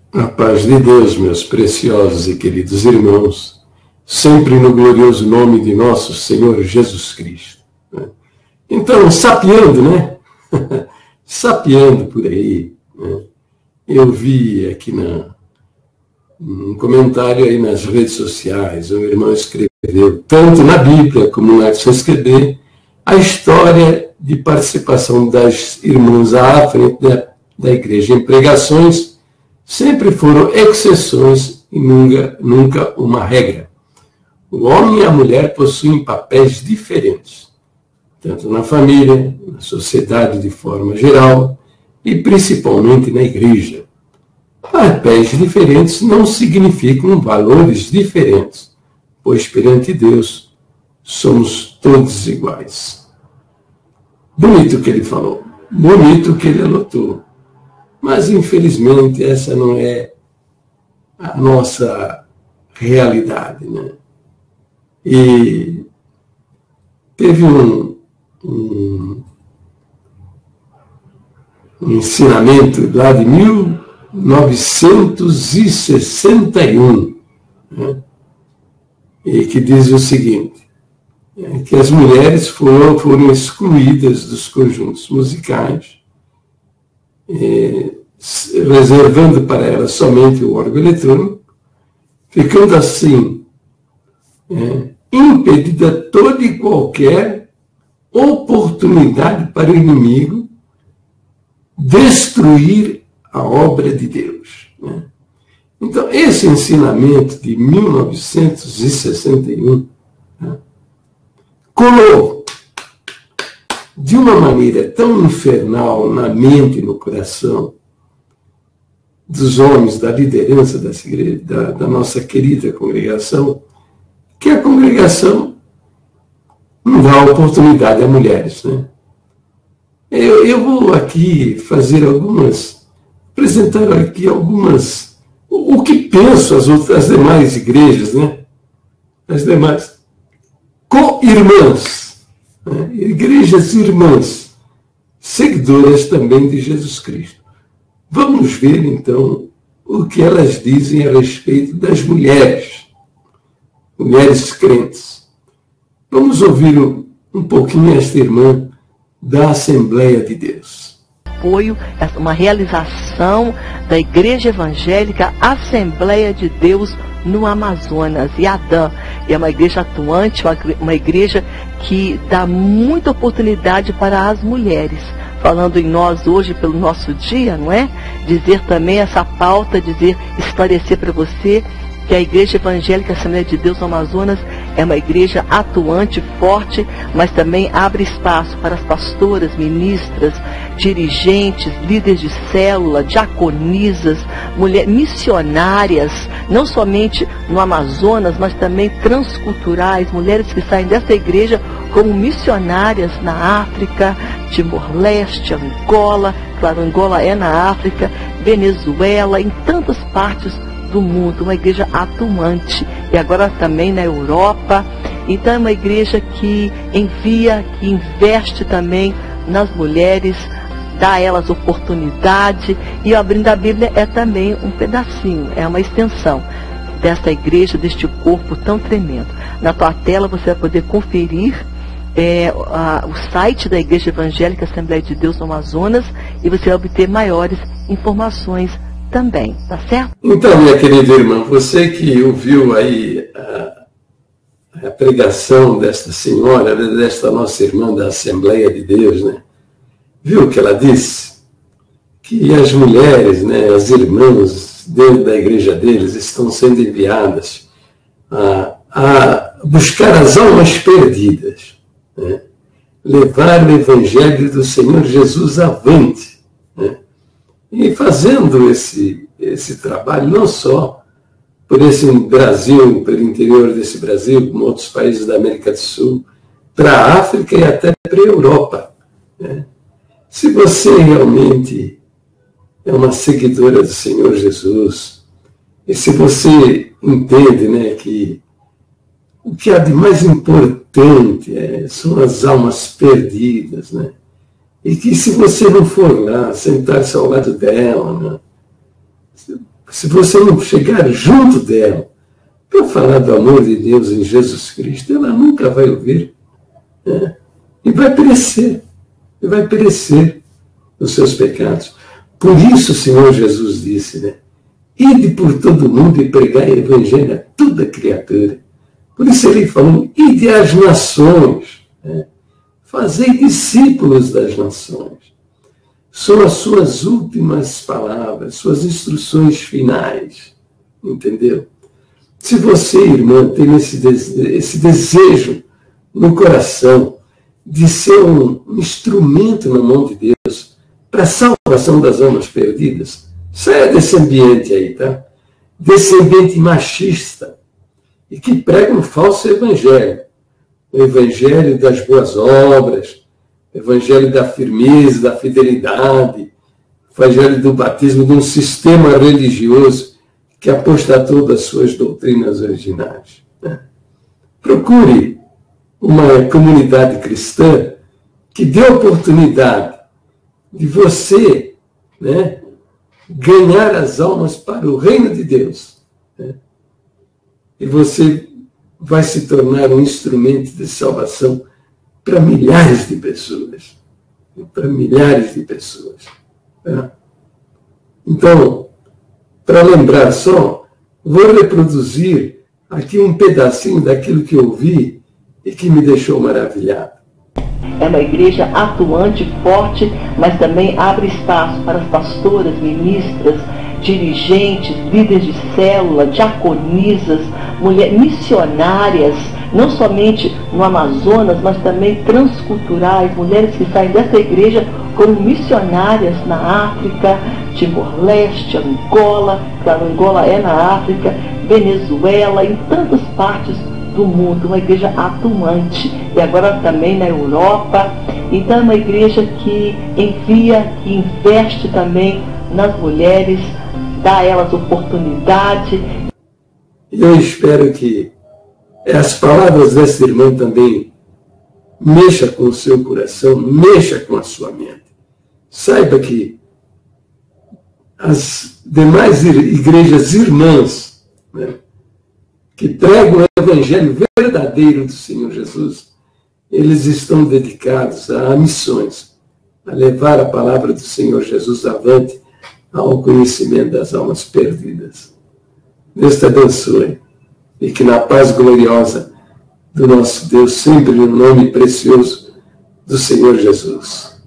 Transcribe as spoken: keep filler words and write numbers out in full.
A paz de Deus, meus preciosos e queridos irmãos, sempre no glorioso nome de nosso Senhor Jesus Cristo. Então, sapeando, né? Sapeando por aí, né? Eu vi aqui na, um comentário aí nas redes sociais, um irmão escreveu, tanto na Bíblia como na C S B, a história de participação das irmãs à frente da, da igreja em pregações sempre foram exceções e nunca, nunca uma regra. O homem e a mulher possuem papéis diferentes, tanto na família, na sociedade de forma geral e principalmente na igreja. Papéis diferentes não significam valores diferentes, pois perante Deus somos todos iguais. Bonito o que ele falou, bonito o que ele anotou, mas infelizmente essa não é a nossa realidade, né? E teve um, um, um ensinamento lá de mil novecentos e sessenta e um, né? E que diz o seguinte, é, que as mulheres foram, foram excluídas dos conjuntos musicais, é, reservando para elas somente o órgão eletrônico, ficando assim é, impedida toda e qualquer oportunidade para o inimigo destruir a obra de Deus, né? Então, esse ensinamento de mil novecentos e sessenta e um, né, colou de uma maneira tão infernal na mente e no coração dos homens, da liderança dessa igreja, da, da nossa querida congregação, que a congregação não dá oportunidade a mulheres, né? Eu, eu vou aqui fazer algumas, apresentar aqui algumas, o, o que penso as outras, as demais igrejas, né? As demais co-irmãs, né? Igrejas irmãs, seguidoras também de Jesus Cristo. Vamos ver, então, o que elas dizem a respeito das mulheres, mulheres crentes. Vamos ouvir um, um pouquinho esta irmã da Assembleia de Deus. Apoio, uma realização da Igreja Evangélica Assembleia de Deus no Amazonas, Iadã. É uma igreja atuante, uma, uma igreja que dá muita oportunidade para as mulheres. Falando em nós hoje, pelo nosso dia, não é? Dizer também essa pauta, dizer, esclarecer para você que a Igreja Evangélica Assembleia de Deus no Amazonas é uma igreja atuante, forte, mas também abre espaço para as pastoras, ministras, dirigentes, líderes de célula, diaconisas, mulheres missionárias, não somente no Amazonas, mas também transculturais, mulheres que saem dessa igreja como missionárias na África, Timor-Leste, Angola, claro, Angola é na África, Venezuela, em tantas partes do mundo, uma igreja atuante, e agora também na Europa. Então é uma igreja que envia, que investe também nas mulheres, dá a elas oportunidade, e Abrindo a Bíblia é também um pedacinho, é uma extensão dessa igreja, deste corpo tão tremendo. Na tua tela você vai poder conferir é, a, o site da Igreja Evangélica Assembleia de Deus no Amazonas, e você vai obter maiores informações também, tá certo? Então, minha querida irmã, você que ouviu aí a, a pregação desta senhora, desta nossa irmã da Assembleia de Deus, né? Viu o que ela disse? Que as mulheres, né, as irmãs dentro da igreja deles estão sendo enviadas a, a buscar as almas perdidas, né? Levar o Evangelho do Senhor Jesus avante, né? E fazendo esse, esse trabalho, não só por esse Brasil, pelo interior desse Brasil, como outros países da América do Sul, para a África e até para a Europa, né? Se você realmente é uma seguidora do Senhor Jesus, e se você entende, né, que o que há de mais importante é, são as almas perdidas, né? E que se você não for lá, sentar-se ao lado dela, né, se você não chegar junto dela para falar do amor de Deus em Jesus Cristo, ela nunca vai ouvir, né? E vai perecer, e vai perecer nos seus pecados. Por isso o Senhor Jesus disse, né? Ide por todo mundo e pregai o evangelho a toda criatura. Por isso ele falou, ide às nações, né? Fazei discípulos das nações. São as suas últimas palavras, suas instruções finais, entendeu? Se você, irmã, tem esse, esse desejo no coração de ser um instrumento na mão de Deus para a salvação das almas perdidas, saia desse ambiente aí, tá? Desse ambiente machista e que prega um falso evangelho. O evangelho das boas obras, o evangelho da firmeza, da fidelidade, o evangelho do batismo de um sistema religioso que apostatou das suas doutrinas originais, né? Procure uma comunidade cristã que dê oportunidade de você, né, ganhar as almas para o reino de Deus, né? E você vai se tornar um instrumento de salvação para milhares de pessoas. Para milhares de pessoas. Né? Então, para lembrar só, vou reproduzir aqui um pedacinho daquilo que eu vi e que me deixou maravilhado. É uma igreja atuante, forte, mas também abre espaço para as pastoras, ministras, dirigentes, líderes de célula, diaconisas, mulheres missionárias, não somente no Amazonas, mas também transculturais, mulheres que saem dessa igreja como missionárias na África, Timor-Leste, Angola, claro, Angola é na África, Venezuela, em tantas partes do mundo, uma igreja atuante, e agora também na Europa. Então é uma igreja que envia, que investe também nas mulheres, dá a elas oportunidade. E eu espero que as palavras dessa irmã também mexa com o seu coração, mexa com a sua mente. Saiba que as demais igrejas irmãs, né, que pregam o evangelho verdadeiro do Senhor Jesus, eles estão dedicados a missões, a levar a palavra do Senhor Jesus avante ao conhecimento das almas perdidas. Deus te abençoe e que na paz gloriosa do nosso Deus, sempre no nome precioso do Senhor Jesus.